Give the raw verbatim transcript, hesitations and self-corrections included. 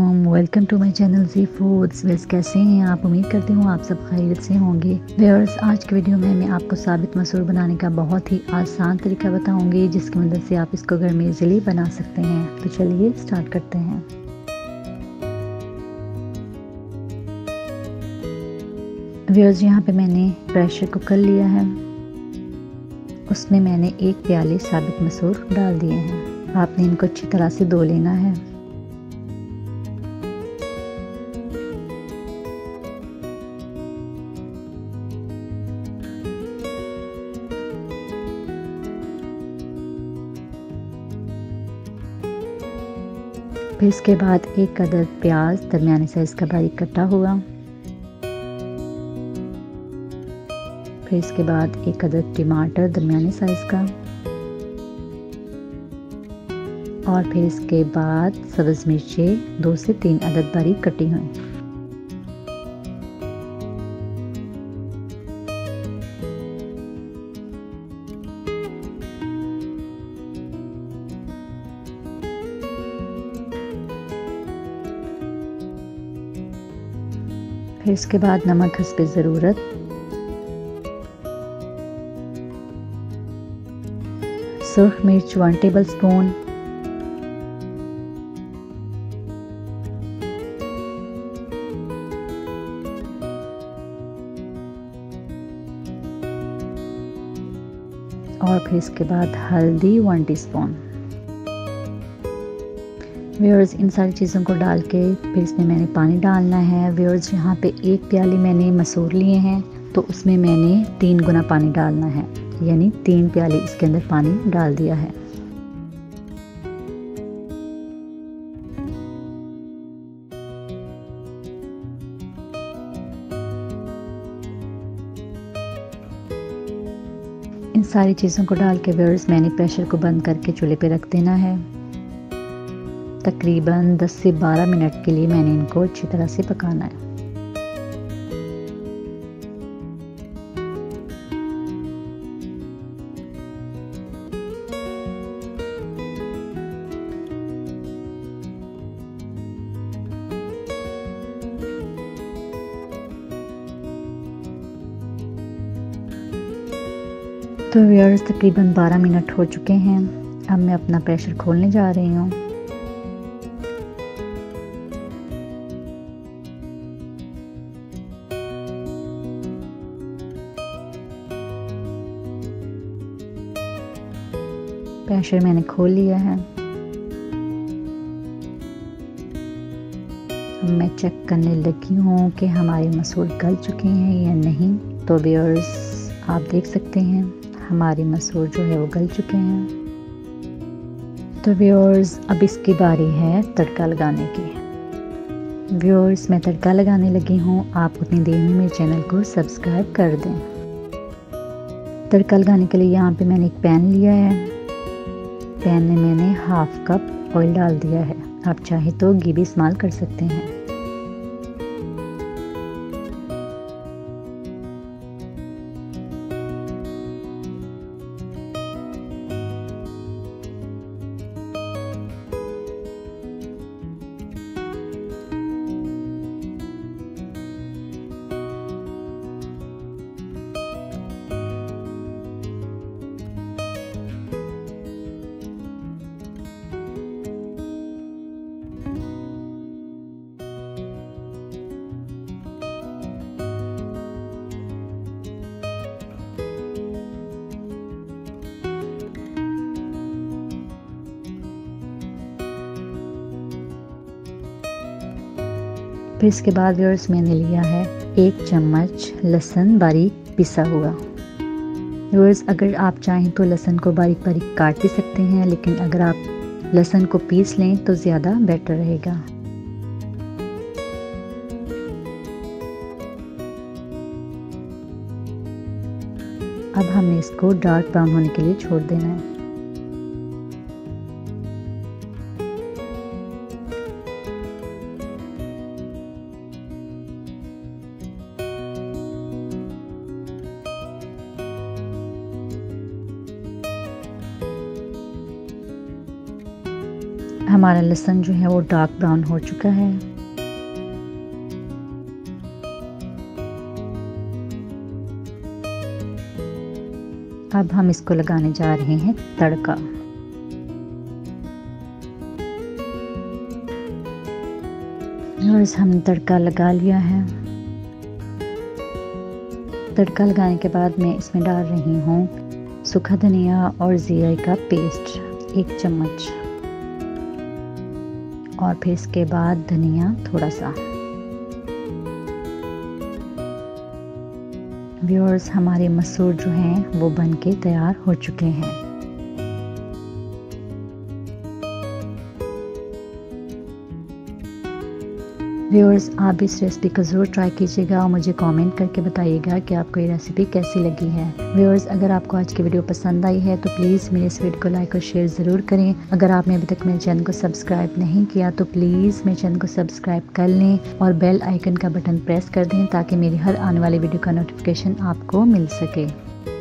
अस्सलामुअलैकुम, welcome to my channel Zee Foods. वेल्स कैसे हैं आप? उम्मीद करती हूँ आप सब खैरियत से होंगे। व्यूअर्स, आज की वीडियो में मैं आपको साबित मसूर बनाने का बहुत ही आसान तरीका बताऊंगी, जिसकी मदद से आप इसको घर में इजीली बना सकते हैं। तो चलिए स्टार्ट करते हैं। व्यूअर्स, यहाँ पे मैंने प्रेशर कुकर लिया है, उसमें मैंने एक प्याली साबित मसूर डाल दिए हैं। आपने इनको अच्छी तरह से धो लेना है। फिर इसके बाद एक अदद प्याज दरमियाने साइज का बारीक कटा हुआ। फिर इसके बाद एक अदद टमाटर दरमियाने साइज का, और फिर इसके बाद सब्ज़ मिर्चें दो से तीन अदद बारीक कटी हुई। फिर इसके बाद नमक हस्बे ज़रूरत, सुर्ख मिर्च वन टेबल स्पून, और फिर इसके बाद हल्दी वन टीस्पून। व्यूअर्स, इन सारी चीज़ों को डाल के फिर इसमें मैंने पानी डालना है। व्यूअर्स, यहाँ पे एक प्याली मैंने मसूर लिए हैं, तो उसमें मैंने तीन गुना पानी डालना है, यानी तीन प्याली इसके अंदर पानी डाल दिया है। इन सारी चीज़ों को डाल के व्यूअर्स मैंने प्रेशर को बंद करके चूल्हे पे रख देना है। तकरीबन दस से बारह मिनट के लिए मैंने इनको अच्छी तरह से पकाना है। तो व्यूअर्स, तकरीबन बारह मिनट हो चुके हैं। अब मैं अपना प्रेशर खोलने जा रही हूँ। प्रेशर मैंने खोल लिया है। अब मैं चेक करने लगी हूँ कि हमारे मसूर गल चुके हैं या नहीं। तो व्यूअर्स, आप देख सकते हैं हमारे मसूर जो है वो गल चुके हैं। तो व्यूअर्स, अब इसकी बारी है तड़का लगाने की। व्यूअर्स, मैं तड़का लगाने लगी हूँ। आप उतनी देर में मेरे चैनल को सब्सक्राइब कर दें। तड़का लगाने के लिए यहाँ पे मैंने एक पैन लिया है। पैन में मैंने हाफ कप ऑयल डाल दिया है। आप चाहे तो घी भी इस्तेमाल कर सकते हैं। फिर इसके बाद व्यूअर्स मैंने लिया है एक चम्मच लहसुन बारीक पिसा हुआ। व्यूअर्स, अगर आप चाहें तो लहसुन को बारीक बारीक काट भी सकते हैं, लेकिन अगर आप लहसुन को पीस लें तो ज़्यादा बेटर रहेगा। अब हमें इसको डार्क ब्राउन होने के लिए छोड़ देना है। हमारा लहसुन जो है वो डार्क ब्राउन हो चुका है। अब हम इसको लगाने जा रहे हैं तड़का। और हमने तड़का लगा लिया है। तड़का लगाने के बाद मैं इसमें डाल रही हूँ सूखा धनिया और जीरे का पेस्ट एक चम्मच, और फिर इसके बाद धनिया थोड़ा सा। व्यूअर्स, हमारे मसूर जो हैं वो बन के तैयार हो चुके हैं। व्यूअर्स, आप इस रेसिपी को ज़रूर ट्राई कीजिएगा और मुझे कमेंट करके बताइएगा कि आपको ये रेसिपी कैसी लगी है। व्यूअर्स, अगर आपको आज की वीडियो पसंद आई है तो प्लीज़ मेरे इस वीडियो को लाइक और शेयर ज़रूर करें। अगर आपने अभी तक मेरे चैनल को सब्सक्राइब नहीं किया तो प्लीज़ मेरे चैनल को सब्सक्राइब कर लें और बेल आइकन का बटन प्रेस कर दें ताकि मेरी हर आने वाली वीडियो का नोटिफिकेशन आपको मिल सके।